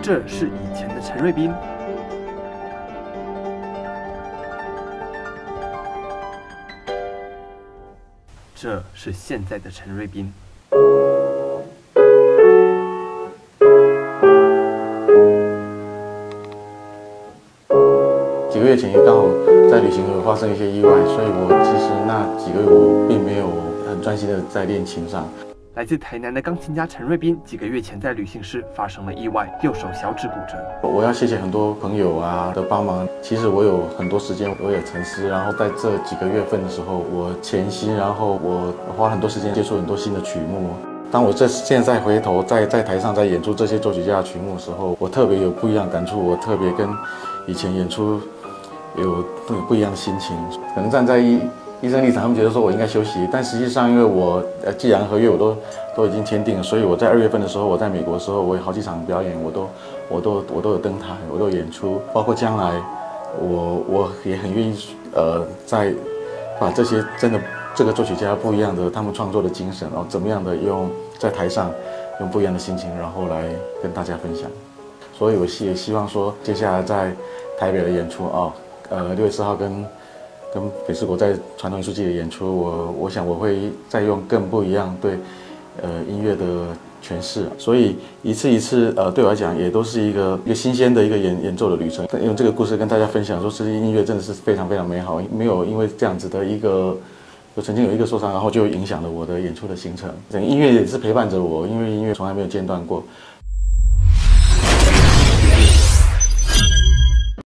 这是以前的陈瑞斌，这是现在的陈瑞斌。 几个月前也刚好在旅行有发生一些意外，所以我其实那几个月我并没有很专心的在练琴上。 来自台南的钢琴家陈瑞斌，几个月前在旅行时发生了意外，右手小指骨折。 我要谢谢很多朋友的帮忙。其实我有很多时间，我也沉思，然后在这几个月份的时候，我潜心，然后我花很多时间接触很多新的曲目。当我现在回头在台上在演出这些作曲家的曲目的时候，我特别有不一样的感触，我特别跟以前演出有不一样的心情。可能站在医生立场，他们觉得说我应该休息，但实际上因为我既然合约我都已经签订了，所以我在2月份的时候，我在美国的时候，我有好几场表演，我都有登台，我都有演出，包括将来我也很愿意再把这些真的这个作曲家不一样的他们创作的精神，然后怎么样的在台上用不一样的心情，然后来跟大家分享。所以我也希望说接下来在台北的演出6月4号跟北市国在传统艺术季的演出，我想我会再用更不一样对音乐的诠释，所以一次一次对我来讲也都是一个新鲜的一个演奏的旅程。用这个故事跟大家分享说，这些音乐真的是非常非常美好，没有因为这样子的我曾经有一个受伤，然后就影响了我的演出的行程。整个音乐也是陪伴着我，因为音乐从来没有间断过，